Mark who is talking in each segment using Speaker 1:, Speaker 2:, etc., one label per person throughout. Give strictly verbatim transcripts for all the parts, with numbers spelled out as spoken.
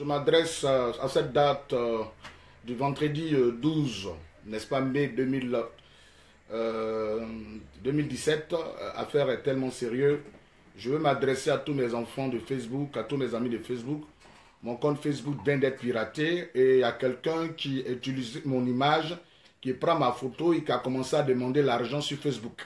Speaker 1: Je m'adresse à cette date euh, du vendredi euh, douze, n'est-ce pas, mai deux mille, euh, deux mille dix-sept. L'affaire est tellement sérieuse. Je veux m'adresser à tous mes enfants de Facebook, à tous mes amis de Facebook. Mon compte Facebook vient d'être piraté et il y a quelqu'un qui utilise mon image, qui prend ma photo et qui a commencé à demander l'argent sur Facebook.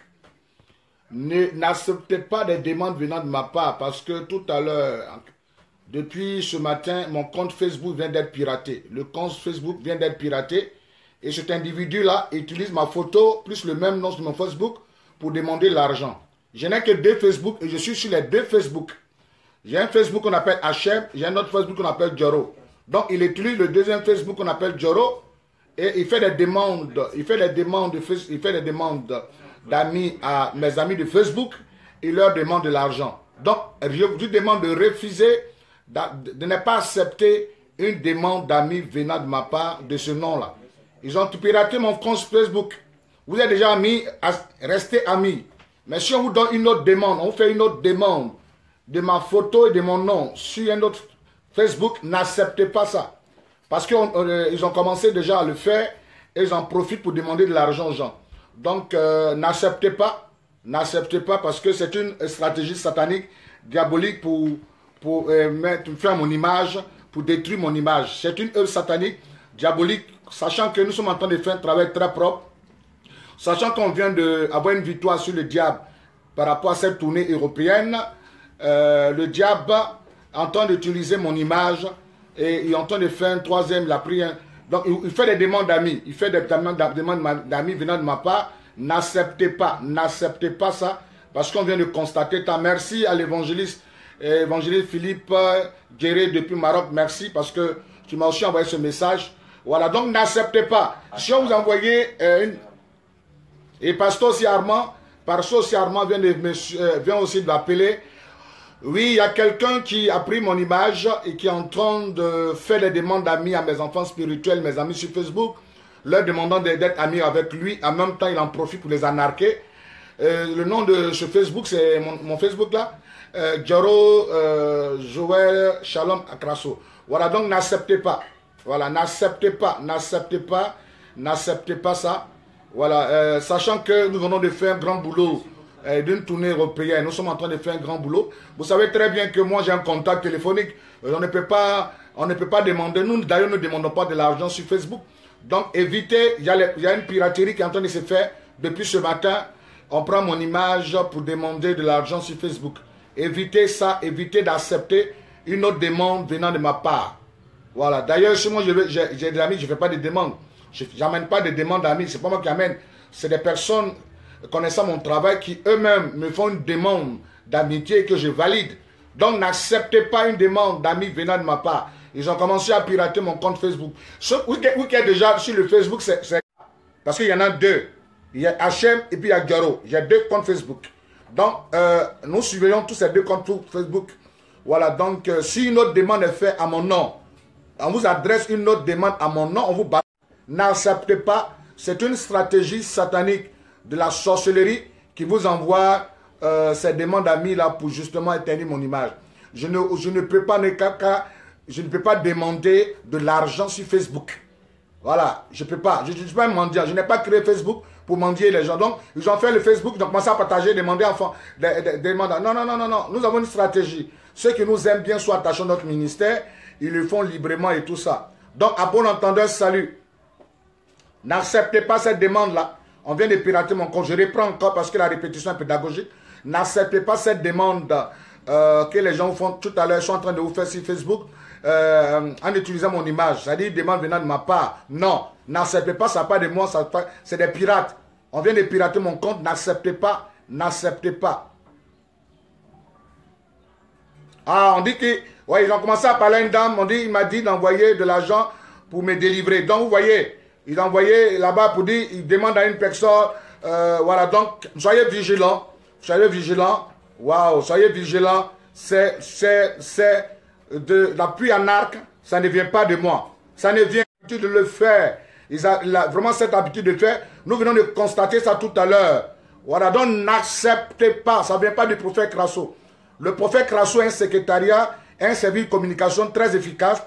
Speaker 1: N'acceptez pas des demandes venant de ma part parce que tout à l'heure, depuis ce matin, mon compte Facebook vient d'être piraté. Le compte Facebook vient d'être piraté et cet individu-là utilise ma photo plus le même nom sur mon Facebook pour demander l'argent. Je n'ai que deux Facebook et je suis sur les deux Facebook. J'ai un Facebook qu'on appelle H M, j'ai un autre Facebook qu'on appelle Joro. Donc il utilise le deuxième Facebook qu'on appelle Joro et il fait des demandes, il fait des demandes, de, il fait des demandes d'amis à mes amis de Facebook, il leur demande de l'argent. Donc je vous demande de refuser, de, de ne pas accepter une demande d'amis venant de ma part de ce nom-là. Ils ont piraté mon compte Facebook. Vous êtes déjà amis, restez amis. Mais si on vous donne une autre demande, on vous fait une autre demande de ma photo et de mon nom sur un autre Facebook, n'acceptez pas ça. Parce qu'ils euh, ont commencé déjà à le faire et ils en profitent pour demander de l'argent aux gens. Donc, euh, n'acceptez pas, n'acceptez pas parce que c'est une stratégie satanique, diabolique pour, pour euh, mettre, faire mon image, pour détruire mon image. C'est une œuvre satanique, diabolique, sachant que nous sommes en train de faire un travail très propre, sachant qu'on vient d'avoir une victoire sur le diable par rapport à cette tournée européenne. Euh, le diable est en train d'utiliser mon image et il est en train de faire un troisième, la prière. Donc il, il fait des demandes d'amis, il fait des demandes d'amis venant de ma part. N'acceptez pas, n'acceptez pas ça parce qu'on vient de constater. Ta merci à l'évangéliste, évangéliste Philippe Guéré depuis Maroc, merci parce que tu m'as aussi envoyé ce message. Voilà, donc n'acceptez pas. Si on vous envoyait euh, une... Et Pasteur aussi Armand, Pasteur aussi Armand vient, de, euh, vient aussi de l'appeler. Oui, il y a quelqu'un qui a pris mon image et qui est en train de faire des demandes d'amis à mes enfants spirituels, mes amis sur Facebook, leur demandant d'être amis avec lui. En même temps, il en profite pour les anarquer. Euh, le nom de ce Facebook, c'est mon, mon Facebook là, euh, Joro euh, Joël Shalom Akraso. Voilà, donc n'acceptez pas. Voilà, n'acceptez pas, n'acceptez pas, n'acceptez pas ça. Voilà, euh, sachant que nous venons de faire un grand boulot euh, d'une tournée européenne, nous sommes en train de faire un grand boulot. Vous savez très bien que moi j'ai un contact téléphonique, euh, on ne peut pas, on ne peut pas demander, nous d'ailleurs ne demandons pas de l'argent sur Facebook. Donc évitez, il y, il y a une piraterie qui est en train de se faire depuis ce matin. On prend mon image pour demander de l'argent sur Facebook. Évitez ça, évitez d'accepter une autre demande venant de ma part. Voilà, d'ailleurs chez moi j'ai des amis, je ne fais pas de demandes. Je n'amène pas de demandes d'amis, c'est pas moi qui amène. C'est des personnes connaissant mon travail qui eux-mêmes me font une demande d'amitié que je valide. Donc n'acceptez pas une demande d'amis venant de ma part. Ils ont commencé à pirater mon compte Facebook. Ce week-end déjà sur le Facebook, c'est parce qu'il y en a deux. Il y a H M et puis il y a Garo. J'ai deux comptes Facebook. Donc euh, nous surveillons tous ces deux comptes Facebook. Voilà, donc euh, si une autre demande est faite à mon nom, on vous adresse une autre demande à mon nom, on vous bat. N'acceptez pas, c'est une stratégie satanique de la sorcellerie qui vous envoie euh, ces demandes d'amis là pour justement éteindre mon image. Je ne, je ne peux pas, je ne peux pas demander de l'argent sur Facebook. Voilà, je ne peux pas. Je ne suis pas un mendiant. Je n'ai pas créé Facebook pour mendier les gens. Donc, ils ont fait le Facebook, ils ont commencé à partager, demander enfants, des, des, des demandes. Non, non, non, non, non. Nous avons une stratégie. Ceux qui nous aiment bien sont attachés à notre ministère. Ils le font librement et tout ça. Donc, à bon entendeur, salut. N'acceptez pas cette demande-là. On vient de pirater mon compte. Je reprends encore parce que la répétition est pédagogique. N'acceptez pas cette demande euh, que les gens font tout à l'heure. Sont en train de vous faire sur Facebook euh, en utilisant mon image. C'est-à-dire demande venant de ma part. Non. N'acceptez pas. Ça part de moi. C'est des pirates. On vient de pirater mon compte. N'acceptez pas. N'acceptez pas. Ah, on dit que... Ouais, ils ont commencé à parler à une dame. On dit, il m'a dit d'envoyer de l'argent pour me délivrer. Donc, vous voyez... Il a envoyé là-bas pour dire, il demande à une personne, euh, voilà, donc, soyez vigilants, soyez vigilants, waouh, soyez vigilants, c'est, c'est, c'est de l'appui en arc, ça ne vient pas de moi, ça ne vient pas de le faire, il a, il a vraiment cette habitude de faire, nous venons de constater ça tout à l'heure, voilà, donc n'acceptez pas, ça ne vient pas du prophète Crasso. Le prophète Crasso a un secrétariat, un service de communication très efficace,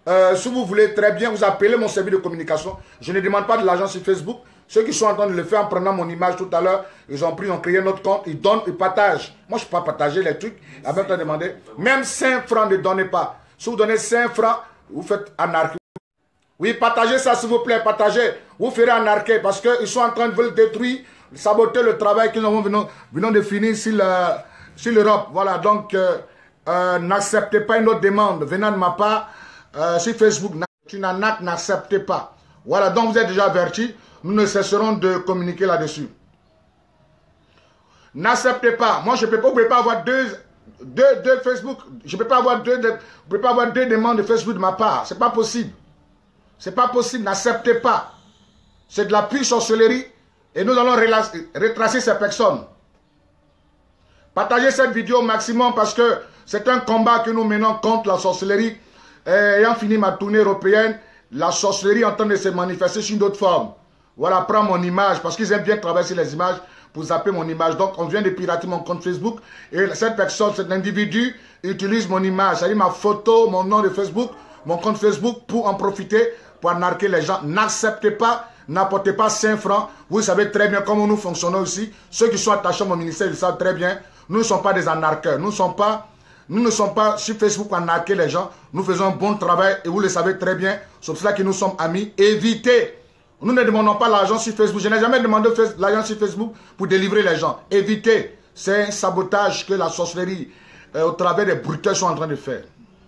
Speaker 1: euh, si vous voulez très bien, vous appelez mon service de communication. Je ne demande pas de l'argent sur Facebook. Ceux qui sont en train de le faire en prenant mon image tout à l'heure, ils ont pris, ils ont créé notre compte, ils donnent, ils partagent. Moi, je ne peux pas partager les trucs. En même temps, demander. Même cinq francs ne donnez pas. Si vous donnez cinq francs, vous faites anarchie. Oui, partagez ça s'il vous plaît, partagez. Vous ferez anarchie parce qu'ils sont en train de veulent détruire, saboter le travail que nous avons venons, venons de finir sur l'Europe. Voilà, donc euh, euh, n'acceptez pas une autre demande venant de ma part euh, sur Facebook. Tu n'acceptez pas. Voilà, donc vous êtes déjà avertis. Nous ne cesserons de communiquer là-dessus. N'acceptez pas. Moi, je peux pas, vous ne pouvez pas avoir deux, deux, deux Facebook. Je ne peux pas avoir deux, deux, vous pouvez pas avoir deux demandes de Facebook de ma part. Ce n'est pas possible. Ce n'est pas possible. N'acceptez pas. C'est de la pure sorcellerie. Et nous allons retracer ces personnes. Partagez cette vidéo au maximum parce que c'est un combat que nous menons contre la sorcellerie. Et ayant fini ma tournée européenne, la sorcellerie est en train de se manifester sous d'autres formes. Voilà, prends mon image, parce qu'ils aiment bien travailler sur les images pour zapper mon image. Donc, on vient de pirater mon compte Facebook. Et cette personne, cet individu, utilise mon image, c'est-à-dire ma photo, mon nom de Facebook, mon compte Facebook, pour en profiter, pour arnaquer les gens. N'acceptez pas, n'apportez pas cinq francs. Vous savez très bien comment nous fonctionnons ici. Ceux qui sont attachés à mon ministère, ils savent très bien. Nous ne sommes pas des arnaqueurs. Nous ne sommes pas, nous ne sommes pas sur Facebook pour arnaquer les gens. Nous faisons un bon travail et vous le savez très bien. C'est pour cela que nous sommes amis. Évitez. Nous ne demandons pas l'argent sur Facebook. Je n'ai jamais demandé l'argent sur Facebook pour délivrer les gens. Évitez. C'est un sabotage que la sorcellerie, euh, au travers des bruteurs, sont en train de faire.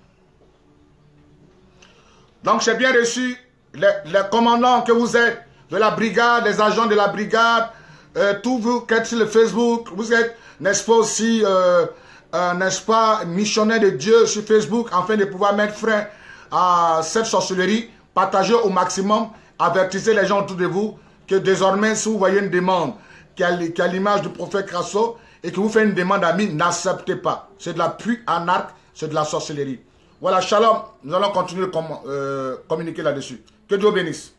Speaker 1: Donc, j'ai bien reçu les, les commandants que vous êtes, de la brigade, les agents de la brigade, euh, tous vous qui êtes sur le Facebook. Vous êtes, n'est-ce pas, aussi, euh, euh, n'est-ce pas, missionnaires de Dieu sur Facebook, afin de pouvoir mettre frein à cette sorcellerie. Partagez au maximum. Avertissez les gens autour de vous que désormais, si vous voyez une demande qui a, qui a l'image du prophète Crasso et que vous faites une demande amie, n'acceptez pas. C'est de la pure anarque, c'est de la sorcellerie. Voilà, shalom. Nous allons continuer de com euh, communiquer là-dessus. Que Dieu bénisse.